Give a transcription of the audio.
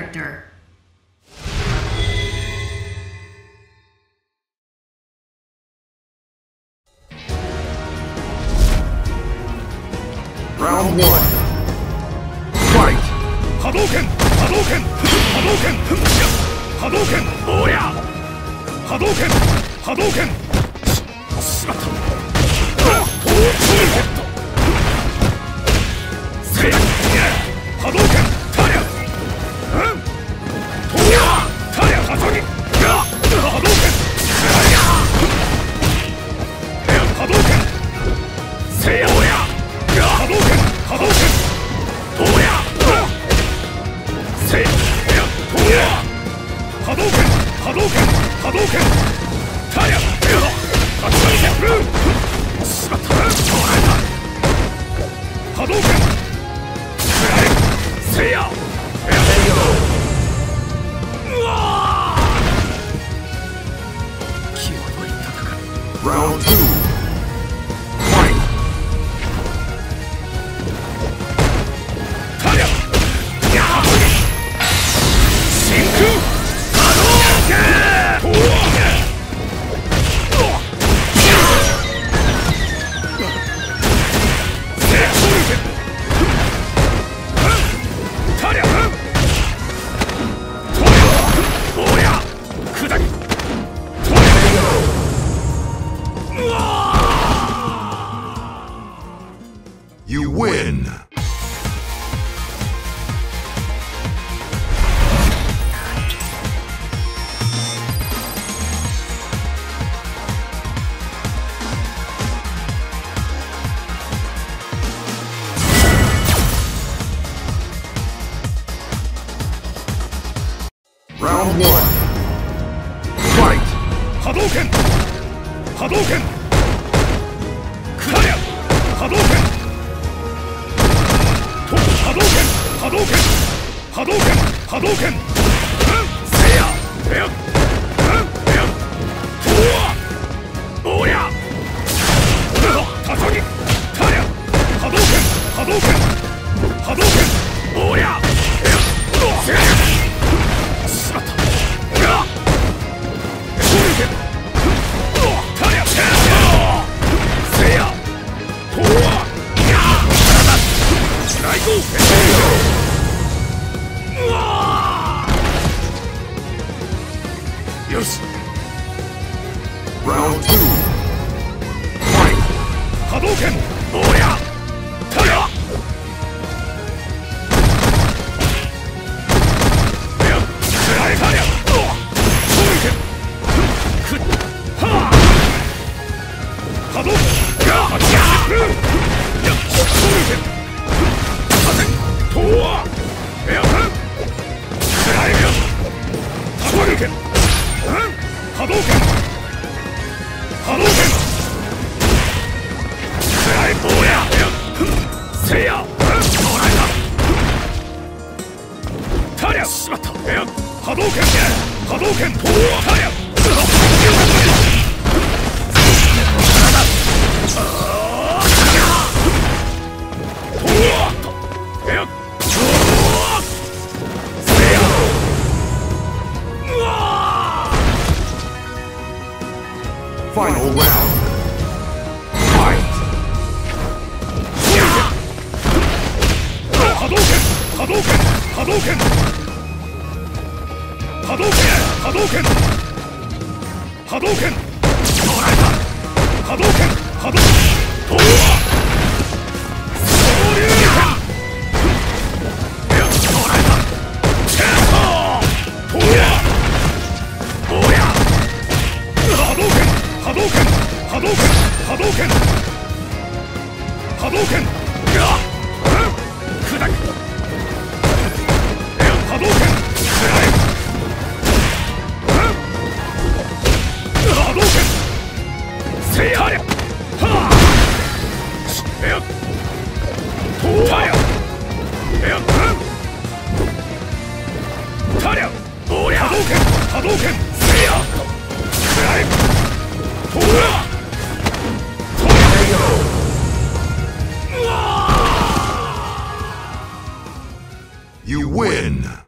character. Round 1. Fight! Hadouken! Hadouken! Hadouken! Hadouken! Oh yeah! Hadouken! Hadouken! しまったせいや波動拳タリャトーヤタリャハサギ波動拳波動拳せいやおや波動拳波動拳トーヤせいやトーヤ波動拳波動拳波動拳タリャ波動拳せいやうわ際どい戦い Round 2. Fight! タリャ真空波動拳 You win! Round 1. Fight! 波動拳波動拳タリャ波動拳波動拳波動拳波動拳波動拳せいやとわおりゃたたぎタリャ波動拳波動拳波動拳おりゃせいやしまったタリャせいやとわ大号よし Round 2. Fight! 波動拳おりゃタリャタリャ衝撃くっはあ波動衝撃とわ波動拳波動拳波動拳おやせいやタリャしまった波動拳波動拳とわタリャ Final round. Fight! 波動拳波動拳波動拳波動拳波動拳波動拳波動拳波動とわ総流拳とわおや波動拳波動拳波動拳波動拳波動拳砕く波動拳波動拳せいやはあとわタリャおりゃ波動拳波動拳せいやとわ You win!